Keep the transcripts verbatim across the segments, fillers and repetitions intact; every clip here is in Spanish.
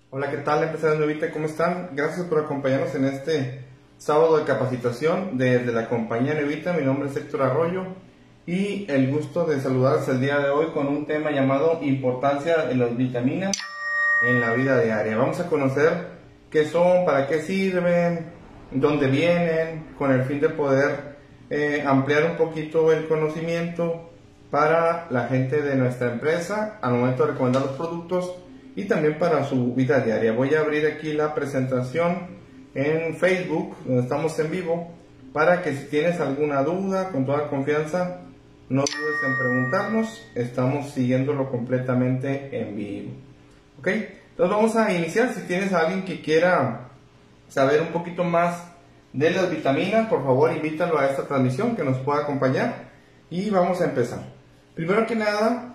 Hola, ¿qué tal, empresarios Nuevita? ¿Cómo están? Gracias por acompañarnos en este sábado de capacitación desde la compañía Nuevita. Mi nombre es Héctor Arroyo y el gusto de saludarles el día de hoy con un tema llamado importancia de las vitaminas en la vida diaria. Vamos a conocer qué son, para qué sirven, dónde vienen, con el fin de poder eh, ampliar un poquito el conocimiento para la gente de nuestra empresa al momento de recomendar los productos y también para su vida diaria. Voy a abrir aquí la presentación en Facebook, donde estamos en vivo, para que si tienes alguna duda, con toda confianza, no dudes en preguntarnos. Estamos siguiéndolo completamente en vivo. ¿Ok? Entonces vamos a iniciar. Si tienes a alguien que quiera saber un poquito más de las vitaminas, por favor invítalo a esta transmisión que nos pueda acompañar y vamos a empezar. Primero que nada,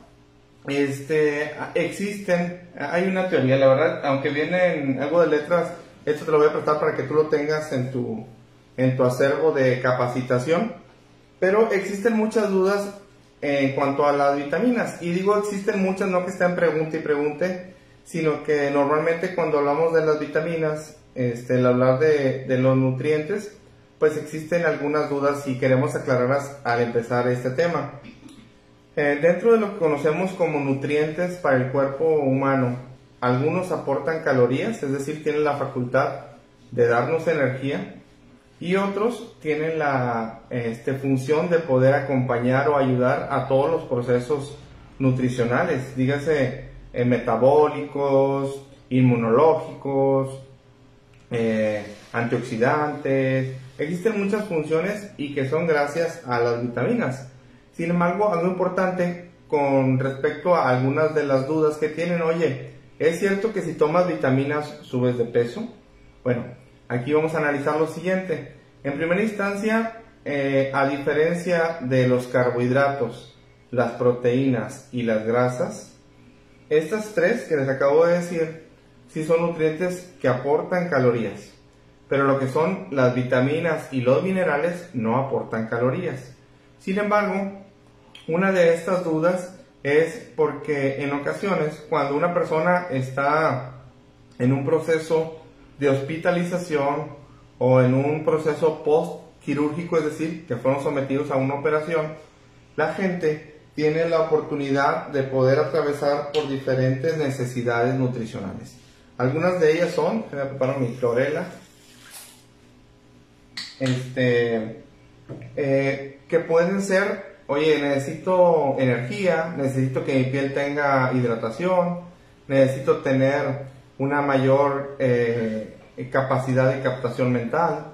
este, existen, hay una teoría, la verdad, aunque viene en algo de letras, esto te lo voy a prestar para que tú lo tengas en tu, en tu acervo de capacitación, pero existen muchas dudas en cuanto a las vitaminas, y digo existen muchas, no que estén pregunte y pregunte, sino que normalmente cuando hablamos de las vitaminas, este, al hablar de, de los nutrientes, pues existen algunas dudas y queremos aclararlas al empezar este tema. Eh, dentro de lo que conocemos como nutrientes para el cuerpo humano, algunos aportan calorías, es decir, tienen la facultad de darnos energía, y otros tienen la este, función de poder acompañar o ayudar a todos los procesos nutricionales, dígase eh, metabólicos, inmunológicos, eh, antioxidantes. Existen muchas funciones y que son gracias a las vitaminas. Sin embargo, algo importante con respecto a algunas de las dudas que tienen: oye, ¿es cierto que si tomas vitaminas subes de peso? Bueno, aquí vamos a analizar lo siguiente. En primera instancia, eh, a diferencia de los carbohidratos, las proteínas y las grasas, estas tres que les acabo de decir, sí son nutrientes que aportan calorías, pero lo que son las vitaminas y los minerales no aportan calorías. Sin embargo, una de estas dudas es porque en ocasiones cuando una persona está en un proceso de hospitalización o en un proceso post-quirúrgico, es decir, que fueron sometidos a una operación, la gente tiene la oportunidad de poder atravesar por diferentes necesidades nutricionales. Algunas de ellas son, me preparo mi clorela, este, eh, que pueden ser: oye, necesito energía, necesito que mi piel tenga hidratación, necesito tener una mayor eh, capacidad de captación mental.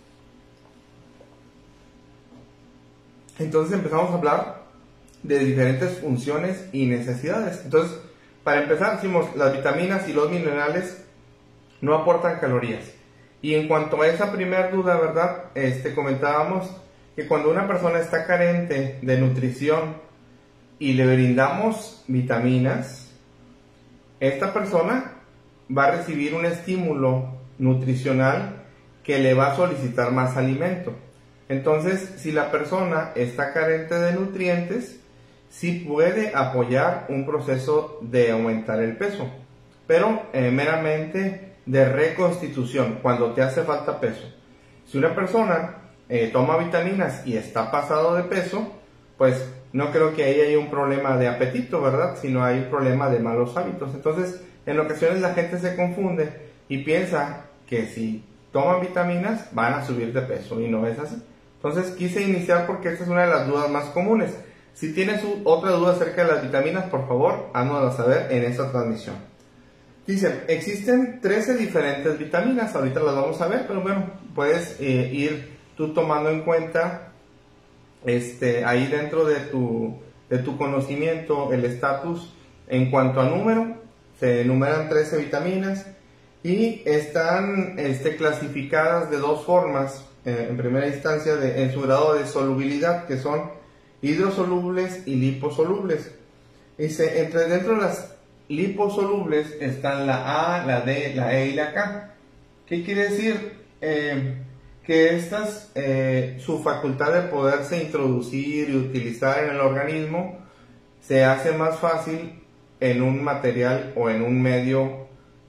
Entonces empezamos a hablar de diferentes funciones y necesidades. Entonces, para empezar, decimos, las vitaminas y los minerales no aportan calorías. Y en cuanto a esa primera duda, ¿verdad? Este, comentábamos que cuando una persona está carente de nutrición y le brindamos vitaminas, esta persona va a recibir un estímulo nutricional que le va a solicitar más alimento. Entonces, si la persona está carente de nutrientes, sí puede apoyar un proceso de aumentar el peso, pero eh, meramente de reconstitución, cuando te hace falta peso. Si una persona Eh, toma vitaminas y está pasado de peso, pues no creo que ahí haya un problema de apetito, ¿verdad? Sino hay un problema de malos hábitos. Entonces, en ocasiones la gente se confunde y piensa que si toman vitaminas van a subir de peso, y no es así. Entonces, quise iniciar porque esta es una de las dudas más comunes. Si tienes otra duda acerca de las vitaminas, por favor, háznosla saber en esta transmisión. Dicen, existen trece diferentes vitaminas, ahorita las vamos a ver, pero bueno, puedes eh, ir tú tomando en cuenta este, ahí dentro de tu, de tu conocimiento el estatus en cuanto a número. Se enumeran trece vitaminas y están este, clasificadas de dos formas, eh, en primera instancia de, en su grado de solubilidad, que son hidrosolubles y liposolubles. Dice, entre dentro de las liposolubles están la A, la D, la E y la K. ¿Qué quiere decir? Eh, que estas, eh, su facultad de poderse introducir y utilizar en el organismo se hace más fácil en un material o en un medio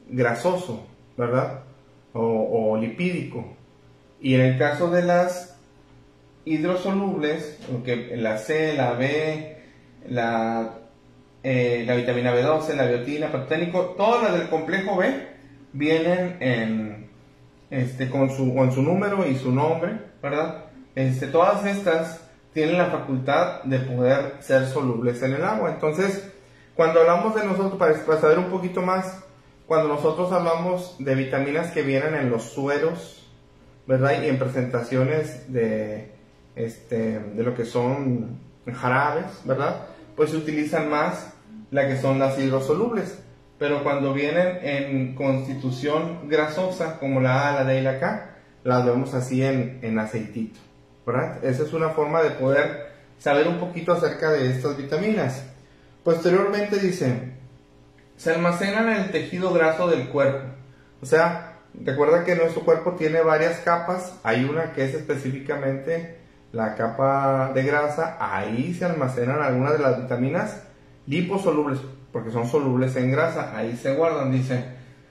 grasoso, ¿verdad? O, o lipídico. Y en el caso de las hidrosolubles, que la C, la B, la, eh, la vitamina B doce, la biotina, pantoténico, todas las del complejo B vienen en, este, con, su, con su número y su nombre, ¿verdad? Este, todas estas tienen la facultad de poder ser solubles en el agua. Entonces, cuando hablamos de nosotros, para, para saber un poquito más, cuando nosotros hablamos de vitaminas que vienen en los sueros, ¿verdad? Y en presentaciones de, este, de lo que son jarabes, ¿verdad? Pues se utilizan más la que son las hidrosolubles. Pero cuando vienen en constitución grasosa, como la A, la D y la K, las vemos así en, en aceitito, ¿verdad? Esa es una forma de poder saber un poquito acerca de estas vitaminas. Posteriormente dice, se almacenan en el tejido graso del cuerpo. O sea, recuerda que nuestro cuerpo tiene varias capas. Hay una que es específicamente la capa de grasa. Ahí se almacenan algunas de las vitaminas liposolubles, porque son solubles en grasa. Ahí se guardan, dice.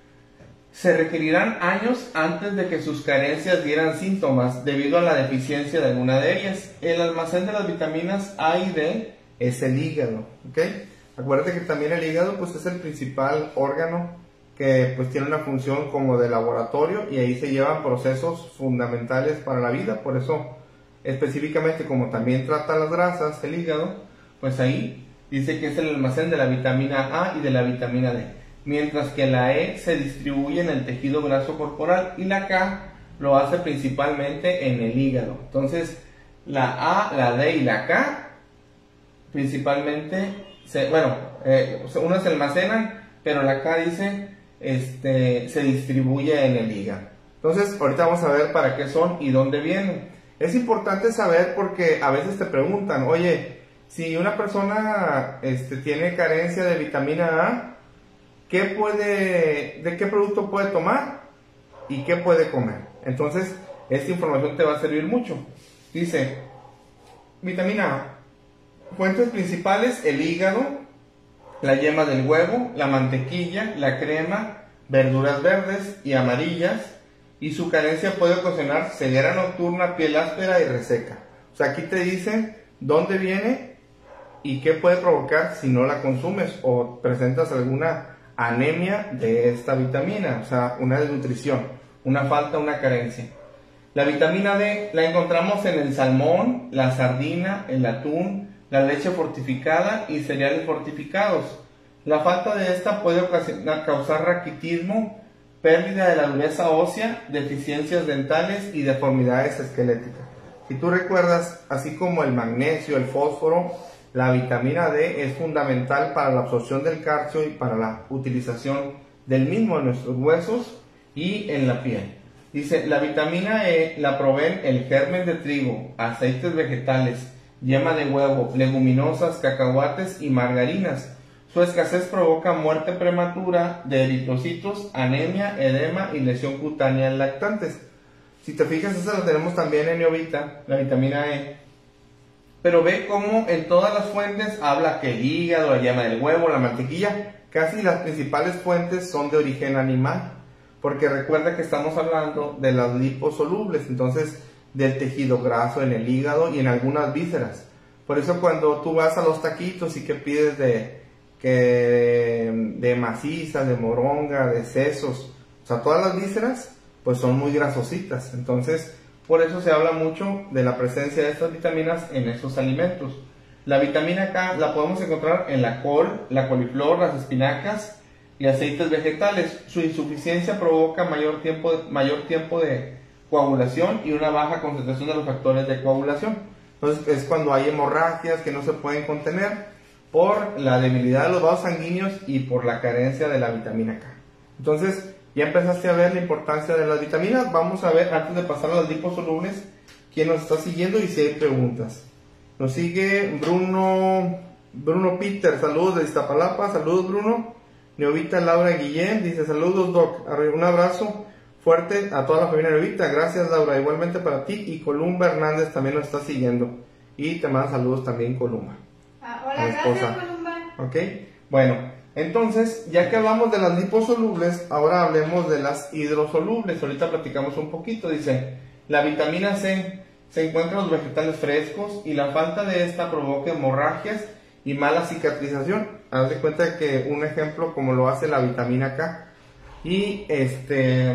Se requerirán años antes de que sus carencias dieran síntomas debido a la deficiencia de alguna de ellas. El almacén de las vitaminas A y D es el hígado, ¿ok? Acuérdate que también el hígado pues es el principal órgano que pues tiene una función como de laboratorio, y ahí se llevan procesos fundamentales para la vida. Por eso específicamente, como también trata las grasas, el hígado, pues ahí dice que es el almacén de la vitamina A y de la vitamina D, mientras que la E se distribuye en el tejido graso corporal y la K lo hace principalmente en el hígado. Entonces la A, la D y la K principalmente se, bueno, eh, unas se almacenan, pero la K dice este, se distribuye en el hígado. Entonces ahorita vamos a ver para qué son y dónde vienen. Es importante saber porque a veces te preguntan, oye, si una persona este, tiene carencia de vitamina A, ¿qué puede, ¿de qué producto puede tomar y qué puede comer? Entonces esta información te va a servir mucho. Dice, vitamina A, fuentes principales: el hígado, la yema del huevo, la mantequilla, la crema, verduras verdes y amarillas, y su carencia puede ocasionar ceguera nocturna, piel áspera y reseca. O sea, aquí te dice dónde viene y qué puede provocar si no la consumes o presentas alguna anemia de esta vitamina, o sea, una desnutrición, una falta, una carencia. La vitamina D la encontramos en el salmón, la sardina, el atún, la leche fortificada y cereales fortificados. La falta de esta puede ocasionar, causar raquitismo, pérdida de la dureza ósea, deficiencias dentales y deformidades esqueléticas. Si tú recuerdas, así como el magnesio, el fósforo, la vitamina D es fundamental para la absorción del calcio y para la utilización del mismo en nuestros huesos y en la piel. Dice, la vitamina E la proveen el germen de trigo, aceites vegetales, yema de huevo, leguminosas, cacahuates y margarinas. Su escasez provoca muerte prematura de eritrocitos, anemia, edema y lesión cutánea en lactantes. Si te fijas, esa la tenemos también en Neovita, la vitamina E. Pero ve cómo en todas las fuentes habla que el hígado, la yema del huevo, la mantequilla, casi las principales fuentes son de origen animal. Porque recuerda que estamos hablando de las liposolubles, entonces del tejido graso en el hígado y en algunas vísceras. Por eso cuando tú vas a los taquitos y que pides de, que, de maciza, de moronga, de sesos, o sea, todas las vísceras, pues son muy grasositas. Entonces, por eso se habla mucho de la presencia de estas vitaminas en estos alimentos. La vitamina K la podemos encontrar en la col, la coliflor, las espinacas y aceites vegetales. Su insuficiencia provoca mayor tiempo, mayor tiempo de coagulación y una baja concentración de los factores de coagulación. Entonces es cuando hay hemorragias que no se pueden contener por la debilidad de los vasos sanguíneos y por la carencia de la vitamina K. Entonces ya empezaste a ver la importancia de las vitaminas. Vamos a ver, antes de pasar a las liposolubles, quién nos está siguiendo y si hay preguntas. Nos sigue Bruno, Bruno Peter, saludos de Iztapalapa, saludos Bruno. Neovita Laura Guillén dice, saludos Doc, un abrazo fuerte a toda la familia Neovita, gracias Laura, igualmente para ti. Y Columba Hernández también nos está siguiendo y te manda saludos también Columba. Ah, hola, gracias Columba. Ok, bueno, Entonces, ya que hablamos de las liposolubles, ahora hablemos de las hidrosolubles. Ahorita platicamos un poquito. Dice, la vitamina C se encuentra en los vegetales frescos y la falta de esta provoca hemorragias y mala cicatrización. Haz de cuenta que un ejemplo como lo hace la vitamina K. Y este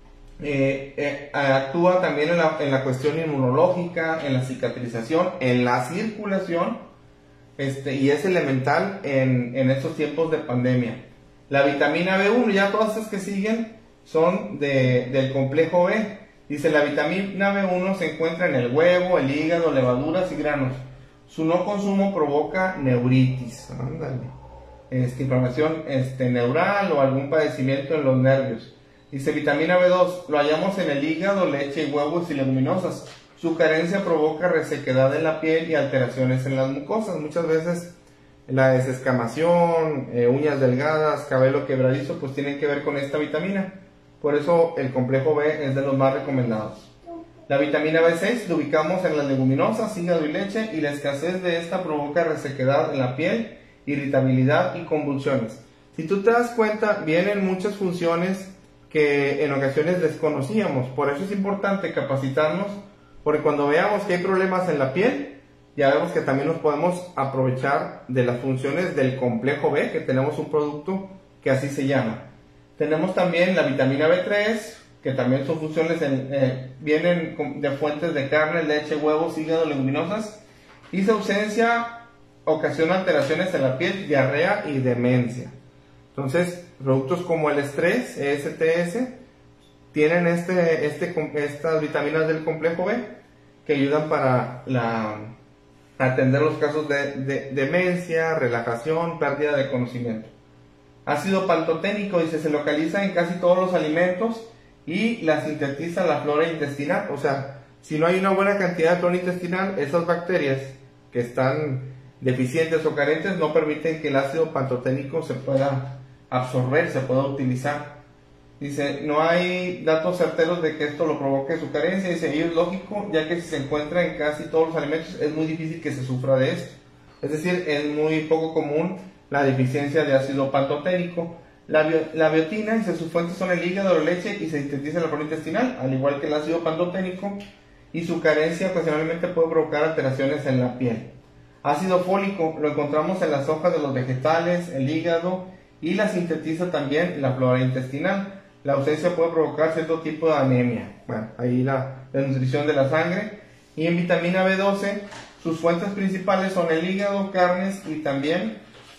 eh, eh, actúa también en la, en la cuestión inmunológica, en la cicatrización, en la circulación. Este, y es elemental en, en estos tiempos de pandemia. La vitamina B uno, ya todas estas que siguen son de, del complejo B. Dice, la vitamina B uno se encuentra en el huevo, el hígado, levaduras y granos. Su no consumo provoca neuritis, ándale, este, inflamación este, neural o algún padecimiento en los nervios. Dice, vitamina B dos, lo hallamos en el hígado, leche y huevos y leguminosas. Su carencia provoca resequedad en la piel y alteraciones en las mucosas. Muchas veces la desescamación, eh, uñas delgadas, cabello quebradizo, pues tienen que ver con esta vitamina. Por eso el complejo B es de los más recomendados. La vitamina B seis la ubicamos en las leguminosas, hígado y leche, y la escasez de esta provoca resequedad en la piel, irritabilidad y convulsiones. Si tú te das cuenta, vienen muchas funciones que en ocasiones desconocíamos. Por eso es importante capacitarnos, porque cuando veamos que hay problemas en la piel, ya vemos que también nos podemos aprovechar de las funciones del complejo B, que tenemos un producto que así se llama. Tenemos también la vitamina B tres, que también son funciones, en, eh, vienen de fuentes de carne, leche, huevos, hígado, leguminosas, y su ausencia ocasiona alteraciones en la piel, diarrea y demencia. Entonces, productos como el estrés, E S T S, tienen este, este, estas vitaminas del complejo B que ayudan para la, atender los casos de, de demencia, relajación, pérdida de conocimiento. Ácido pantoténico, dice, se localiza en casi todos los alimentos y la sintetiza la flora intestinal. O sea, si no hay una buena cantidad de flora intestinal, esas bacterias que están deficientes o carentes no permiten que el ácido pantoténico se pueda absorber, se pueda utilizar. Dice, no hay datos certeros de que esto lo provoque su carencia. Dice, y es lógico, ya que si se encuentra en casi todos los alimentos, es muy difícil que se sufra de esto. Es decir, es muy poco común la deficiencia de ácido pantoténico. La, bio, la biotina, dice, sus fuentes son el hígado, la leche y se sintetiza en la flora intestinal, al igual que el ácido pantoténico, y su carencia ocasionalmente puede provocar alteraciones en la piel. Ácido fólico, lo encontramos en las hojas de los vegetales, el hígado, y la sintetiza también la flora intestinal. La ausencia puede provocar cierto tipo de anemia. Bueno, ahí la desnutrición de la sangre. Y en vitamina B doce, sus fuentes principales son el hígado, carnes y también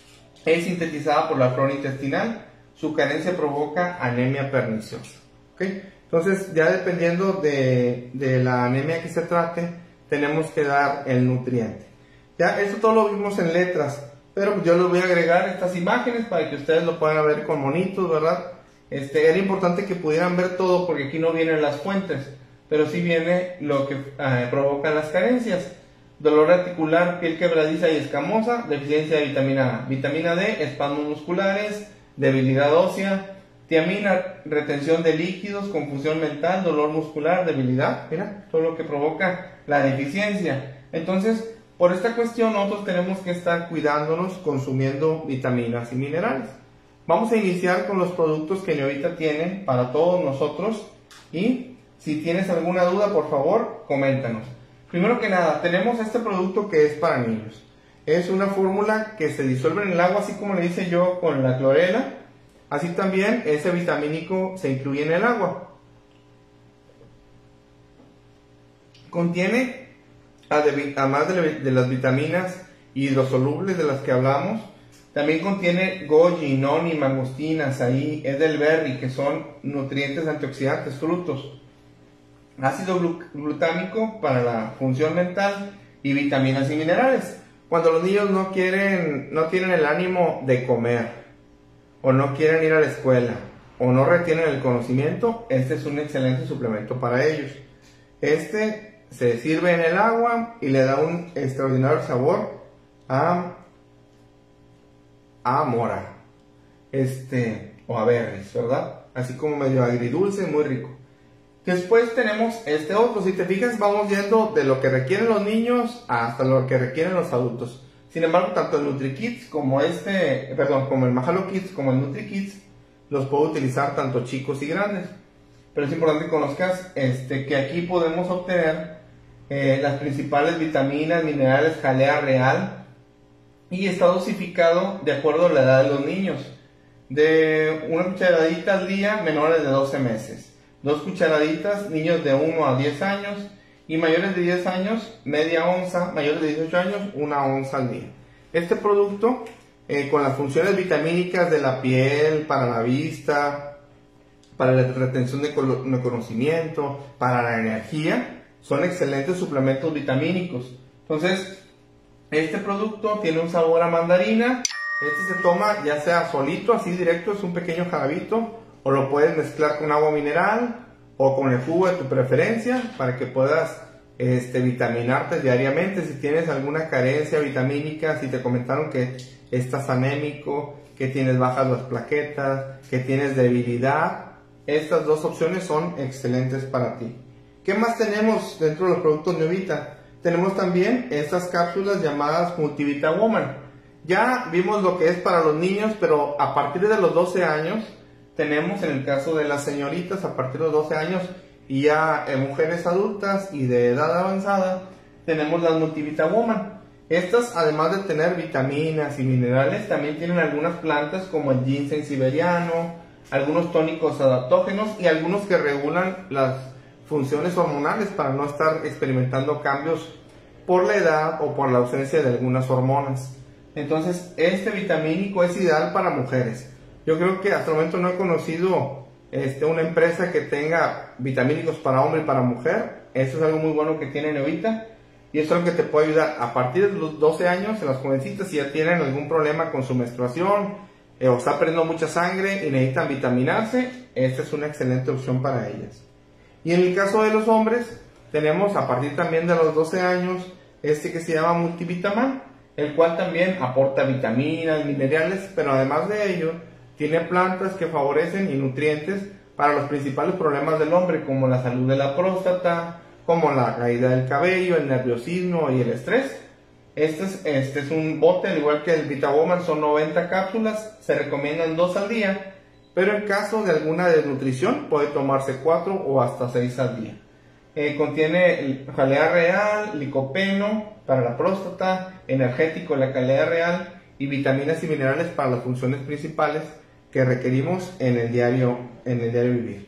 es sintetizada por la flora intestinal. Su carencia provoca anemia perniciosa. ¿Okay? Entonces, ya dependiendo de, de la anemia que se trate, tenemos que dar el nutriente. Ya, esto todo lo vimos en letras, pero yo les voy a agregar estas imágenes para que ustedes lo puedan ver con monitos, ¿verdad? Este, era importante que pudieran ver todo porque aquí no vienen las fuentes, pero sí viene lo que eh, provocan las carencias. Dolor articular, piel quebradiza y escamosa, deficiencia de vitamina A. Vitamina D, espasmos musculares, debilidad ósea. Tiamina, retención de líquidos, confusión mental, dolor muscular, debilidad. Mira, todo lo que provoca la deficiencia. Entonces, por esta cuestión nosotros tenemos que estar cuidándonos consumiendo vitaminas y minerales. Vamos a iniciar con los productos que Neovita tiene para todos nosotros y si tienes alguna duda, por favor, coméntanos. Primero que nada, tenemos este producto que es para niños. Es una fórmula que se disuelve en el agua, así como le hice yo con la clorela. Así también ese vitamínico se incluye en el agua. Contiene, además de las vitaminas hidrosolubles de las que hablamos, también contiene goji, noni, mangostina, azaí, edelberry, que son nutrientes antioxidantes, frutos. Ácido glutámico para la función mental y vitaminas y minerales. Cuando los niños no quieren, no tienen el ánimo de comer, o no quieren ir a la escuela, o no retienen el conocimiento, este es un excelente suplemento para ellos. Este se sirve en el agua y le da un extraordinario sabor a, a mora, este, o a berries, ¿verdad? Así como medio agridulce, muy rico. Después tenemos este otro. Si te fijas, vamos viendo de lo que requieren los niños hasta lo que requieren los adultos. Sin embargo, tanto el NutriKids como este, perdón, como el Mahalo Kids como el NutriKids los puedo utilizar tanto chicos y grandes. Pero es importante que conozcas este, que aquí podemos obtener eh, las principales vitaminas, minerales, jalea real, y está dosificado de acuerdo a la edad de los niños. De una cucharadita al día, menores de doce meses. Dos cucharaditas, niños de uno a diez años. Y mayores de diez años, media onza. Mayores de dieciocho años, una onza al día. Este producto, eh, con las funciones vitamínicas de la piel, para la vista, para la retención de conocimiento, para la energía, son excelentes suplementos vitamínicos. Entonces, este producto tiene un sabor a mandarina. Este se toma ya sea solito, así directo, es un pequeño jarabito, o lo puedes mezclar con agua mineral o con el jugo de tu preferencia para que puedas este, vitaminarte diariamente. Si tienes alguna carencia vitamínica, si te comentaron que estás anémico, que tienes bajas las plaquetas, que tienes debilidad, estas dos opciones son excelentes para ti. ¿Qué más tenemos dentro de los productos Neovita? Tenemos también estas cápsulas llamadas Multivita Woman. Ya vimos lo que es para los niños, pero a partir de los doce años, tenemos en el caso de las señoritas, a partir de los doce años, y ya eh, mujeres adultas y de edad avanzada, tenemos las Multivita Woman. Estas, además de tener vitaminas y minerales, también tienen algunas plantas como el ginseng siberiano, algunos tónicos adaptógenos y algunos que regulan las funciones hormonales para no estar experimentando cambios por la edad o por la ausencia de algunas hormonas. Entonces, este vitamínico es ideal para mujeres. Yo creo que hasta el momento no he conocido este, una empresa que tenga vitamínicos para hombre y para mujer. Eso es algo muy bueno que tiene Neovita. Y eso es lo que te puede ayudar a partir de los doce años en las jovencitas si ya tienen algún problema con su menstruación eh, o está perdiendo mucha sangre y necesitan vitaminarse. Esta es una excelente opción para ellas. Y en el caso de los hombres, tenemos a partir también de los doce años este que se llama Multivitaman, el cual también aporta vitaminas, minerales, pero además de ello, tiene plantas que favorecen y nutrientes para los principales problemas del hombre, como la salud de la próstata, como la caída del cabello, el nerviosismo y el estrés. Este es, este es un bote, al igual que el VitaWoman, son noventa cápsulas, se recomiendan dos al día, pero en caso de alguna desnutrición puede tomarse cuatro o hasta seis al día. Eh, contiene jalea real, licopeno para la próstata, energético, la jalea real y vitaminas y minerales para las funciones principales que requerimos en el diario, en el diario vivir.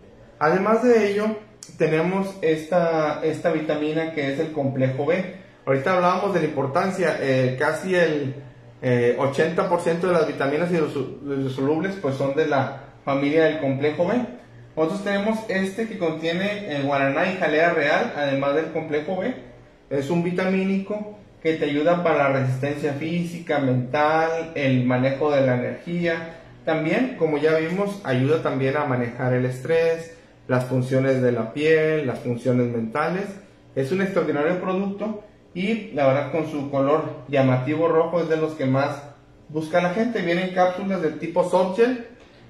Además de ello, tenemos esta, esta vitamina que es el complejo B. Ahorita hablábamos de la importancia, eh, casi el eh, ochenta por ciento de las vitaminas hidrosolubles pues son de la familia del complejo B. Nosotros tenemos este que contiene el guaraná y jalea real, además del complejo B. Es un vitamínico que te ayuda para la resistencia física, mental, el manejo de la energía. También, como ya vimos, ayuda también a manejar el estrés, las funciones de la piel, las funciones mentales. Es un extraordinario producto y la verdad con su color llamativo rojo es de los que más busca la gente. Vienen cápsulas del tipo softgel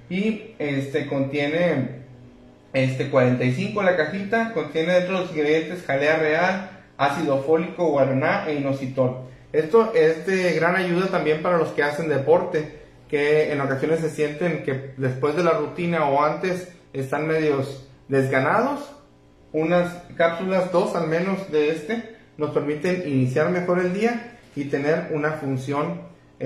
y este contiene este cuarenta y cinco la cajita, contiene dentro de los ingredientes jalea real, ácido fólico, guaraná e inositol. Esto es de gran ayuda también para los que hacen deporte, que en ocasiones se sienten que después de la rutina o antes están medios desganados. Unas cápsulas, dos al menos de este, nos permiten iniciar mejor el día y tener una función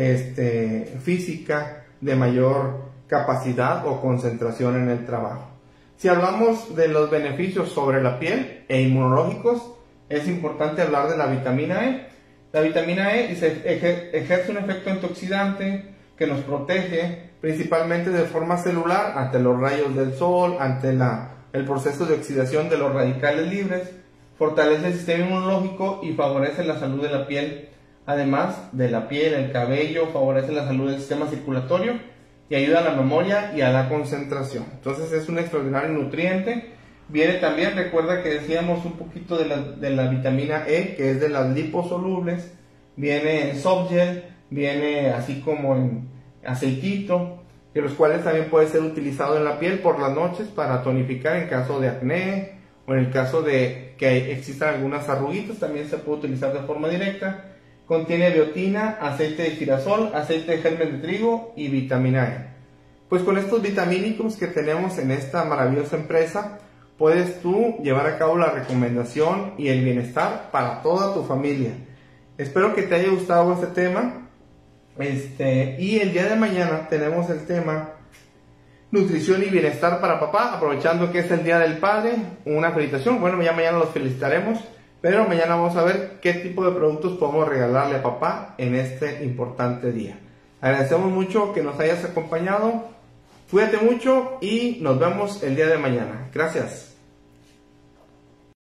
este, física de mayor capacidad o concentración en el trabajo. Si hablamos de los beneficios sobre la piel e inmunológicos, es importante hablar de la vitamina E. La vitamina E ejerce un efecto antioxidante que nos protege principalmente de forma celular ante los rayos del sol, ante la, el proceso de oxidación de los radicales libres, fortalece el sistema inmunológico y favorece la salud de la piel. Además de la piel, el cabello, favorece la salud del sistema circulatorio y ayuda a la memoria y a la concentración. Entonces es un extraordinario nutriente. Viene también, recuerda que decíamos un poquito de la, de la vitamina E, que es de las liposolubles. Viene en softgel, viene así como en aceitito, que los cuales también puede ser utilizado en la piel por las noches para tonificar en caso de acné o en el caso de que existan algunas arruguitas, también se puede utilizar de forma directa. contiene biotina, aceite de girasol, aceite de germen de trigo y vitamina E. Pues con estos vitamínicos que tenemos en esta maravillosa empresa, puedes tú llevar a cabo la recomendación y el bienestar para toda tu familia. Espero que te haya gustado este tema. Este, y el día de mañana tenemos el tema nutrición y bienestar para papá, aprovechando que es el Día del Padre. Una felicitación. Bueno, ya mañana los felicitaremos, pero mañana vamos a ver qué tipo de productos podemos regalarle a papá en este importante día. Agradecemos mucho que nos hayas acompañado. Cuídate mucho y nos vemos el día de mañana. Gracias.